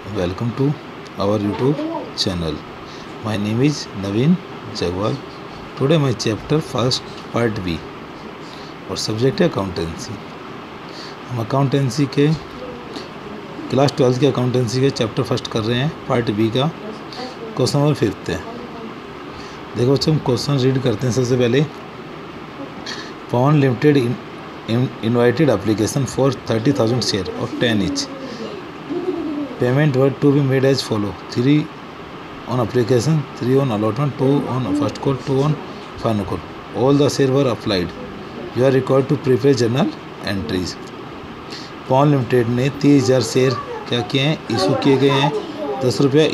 Welcome to our YouTube channel. My name is Naveen. Today my chapter first part B और subject है accountancy. हम accountancy के class 12 के accountancy के chapter first कर रहे हैं, पार्ट बी का क्वेश्चन नंबर 5 है। देखो बच्चों, हम क्वेश्चन रीड करते हैं। सबसे पहले, Pawan limited invited application for 30,000 share और 10 each. Payment were to be made as follow: 3 on application, 3 on allotment, 2 on first call, 2 on final call. All the shares were applied. You are required to prepare journal entries. Pawan limited ने 30,000 share क्या किए हैं, issue किए गए हैं। 10 रुपया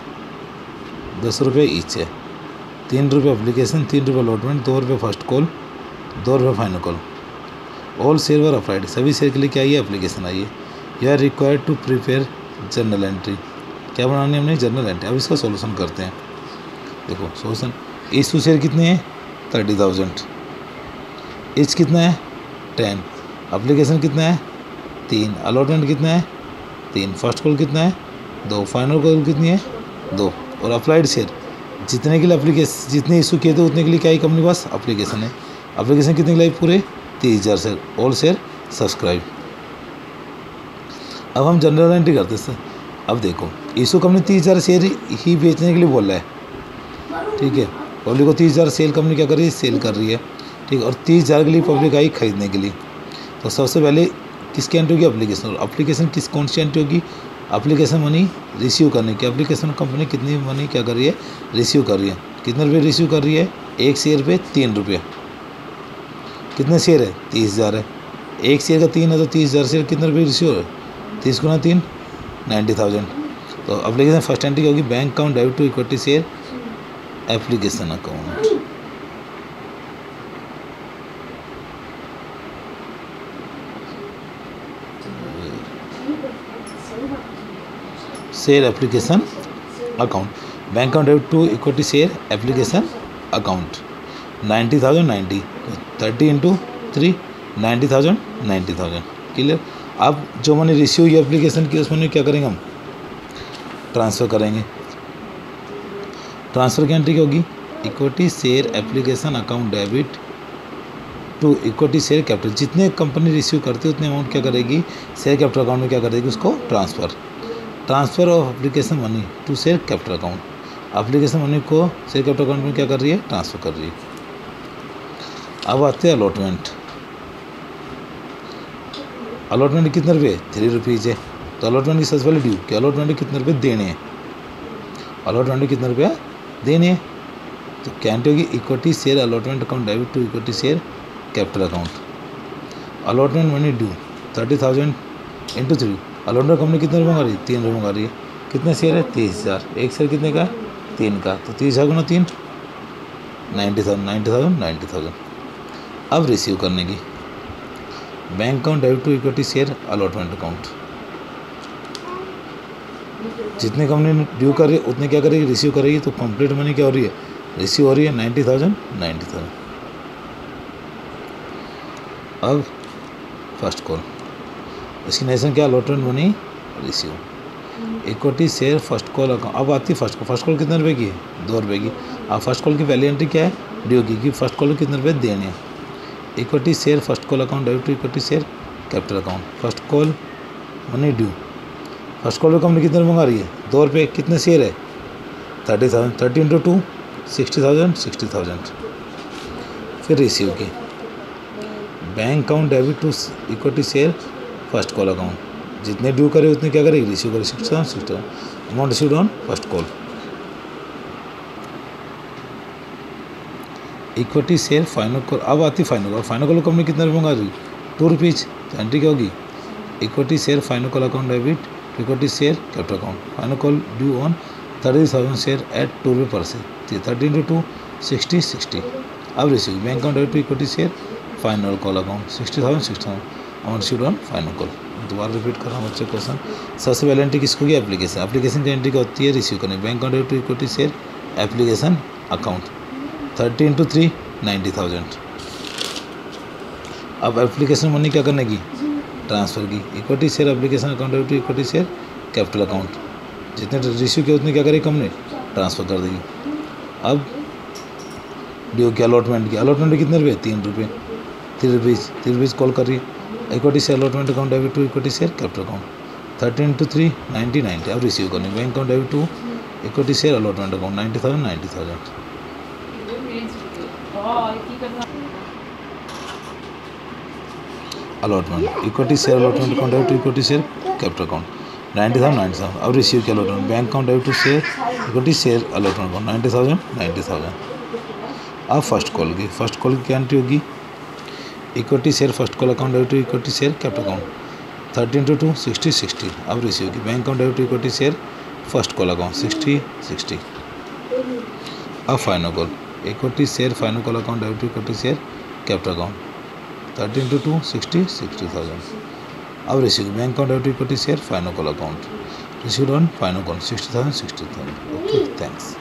each है। 3 रुपये एप्लीकेशन, 3 रुपये अलॉटमेंट, 2 रुपये फर्स्ट कॉल, 2 रुपये final call. All share were applied, सभी शेयर के लिए क्या आई है, एप्लीकेशन आई है। You are required to prepare journal entry, क्या बनानी है हमने, जर्नल एंट्री। अब इसका सॉल्यूशन करते हैं। देखो सॉल्यूशन, इशू शेयर कितने हैं, 30,000, एज कितना है, 10, एप्लीकेशन कितना है, 3, अलॉटमेंट कितना है, 3, फर्स्ट कॉल कितना है, 2, फाइनल कॉल कितनी है, 2, और अप्लाइड शेयर जितने के लिए एप्लीकेशन, जितने इशू किए थे उतने के लिए क्या है कंपनी पास, एप्लीकेशन है। एप्लीकेशन कितने के लिए, पूरे 30,000 शेयर, ऑल शेयर सब्सक्राइब। अब हम जनरल एंट्री करते हैं। अब देखो, इशू कंपनी 30,000 शेयर ही बेचने के लिए बोल रहा है, ठीक है। पब्लिक को 30,000 सेल कंपनी क्या कर रही है, सेल कर रही है, ठीक है। और 30,000 के लिए पब्लिक आई खरीदने के लिए। तो सबसे पहले किसकी एंट्री होगी, एप्लीकेशन। और एप्लीकेशन कौन सी एंट्री होगी, एप्लीकेशन मनी रिसीव करने की। एप्लीकेशन कंपनी कितनी मनी क्या कर रही है, रिसीव कर रही है। कितने रुपये रिसीव कर रही है, एक शेयर पे 3 रुपये। कितने शेयर है, 30,000 है। एक शेयर का 3 है तो 30,000 शेयर कितने रुपये रिसीव हो रहे, 30 गुना 3, 90,000। तो एप्लीकेशन फर्स्ट एंट्री होगी, bank account debit to equity share application account. Share application account, bank account debit to equity share application account. 90,000 90, 30 into 3, 90,000 90,000, clear. अब जो मनी रिसीव हुई एप्लीकेशन की, उस मनी क्या करेंगे, हम ट्रांसफ़र करेंगे। ट्रांसफ़र की एंट्री क्या होगी, equity share application account debit to equity share capital. जितने कंपनी रिसीव करती है उतने अमाउंट क्या करेगी, शेयर कैपिटल अकाउंट में क्या करेगी, उसको transfer of application money to share capital account. Application money को शेयर कैपिटल अकाउंट में क्या कर रही है, ट्रांसफ़र कर रही है। अब आते हैं अलॉटमेंट। अलॉटमेंट कितने रुपये, 3 रुपीज़ है। तो अलॉटमेंट की सबसे पहले ड्यू कि अलॉटमेंट कितने रुपये देने हैं, अलॉटमेंट कितने रुपये देने हैं। तो क्या एंट्री होगी, equity share allotment account debit to equity share capital account. Allotment money due 30,000 into 3। Allotment company कितने रुपये मंगा रही है, 3 रुपये मंगा रही है। कितने शेयर है, 30,000। एक शेयर कितने का, 3 का। तो 30,000 गुना 3, 90,000 90,000। अब रिसीव करने की, bank account debit to equity share allotment account. जितने कंपनी ड्यू कर रही है उतने क्या करेगी, रिसीव करेगी। तो कंप्लीट मनी क्या हो रही है, रिसीव हो रही है 90,000 90,000। अब फर्स्ट कॉल, इसकी नेशन क्या, allotment money receive, equity share first call account. अब आती है फर्स्ट कॉल। फर्स्ट कॉल कितने रुपये की है, 2 रुपये की। अब फर्स्ट कॉल की पहली एंट्री क्या है, ड्यू की, कि फर्स्ट कॉल को कितने रुपये देने हैं। Equity share first call account debit to equity share capital account. First call money due, first call में कंपनी कितने मंगा रही है, 2 रुपये। कितने शेयर है, 30,000। 30 इंटू 2, 60,000 60,000। फिर रिसीव की, bank account debit to equity share first call account. जितने ड्यू करे उतने क्या करेगी, रिसीव करे, 60,000 amount received on first call. Equity share final call. अब आती final call. Final call company कितने रुपये मंगा रही, 2 रुपीज़। एंट्री क्या होगी, equity share final call account debit equity share capital account. Final call due on 30,000 share at 2 रुपये per share. 30 into 2, 60। अब receive, bank account debit to equity share final call account 60,000 amount received on final call. दोबारा repeat कर रहा हूँ बच्चे question. सबसे पहले entry किसको की, एप्लीकेशन। एप्लीकेशन की एंट्री क्या होती है, रिसीव करने। Bank account debit to equity share application account. 30 into 3, 90,000। अब एप्लीकेशन मनी क्या करने की, ट्रांसफ़र की। Equity share application account to equity share capital account जितने रिसीव किया उतने क्या करेगी कंपनी, ट्रांसफ़र कर देगी। अब ड्यू की अलॉटमेंट की, अलॉटमेंट कितने रुपये, 3 रुपये, 3 रुपीज़ कॉल कर रही है। Equity share allotment account debit to equity share capital account 13 × 3 90 अब रिसीव करनी, bank account debit to equity share allotment account 90,000 allotment equity share allotment account debit to equity share capital account 90,000 अब receive किया allotment, bank account debit to share equity share allotment account 90,000। अब first call की क्या entry होगी, equity share first call account debit to equity share capital account 13 × 2 60 अब receive की, bank account debit to equity share first call account 60। अब final call equity share final call account debit to equity share capital account 13 × 2 60,000 अब receive, bank account debit to equity share final call account received on final call 60,000। Okay, thanks.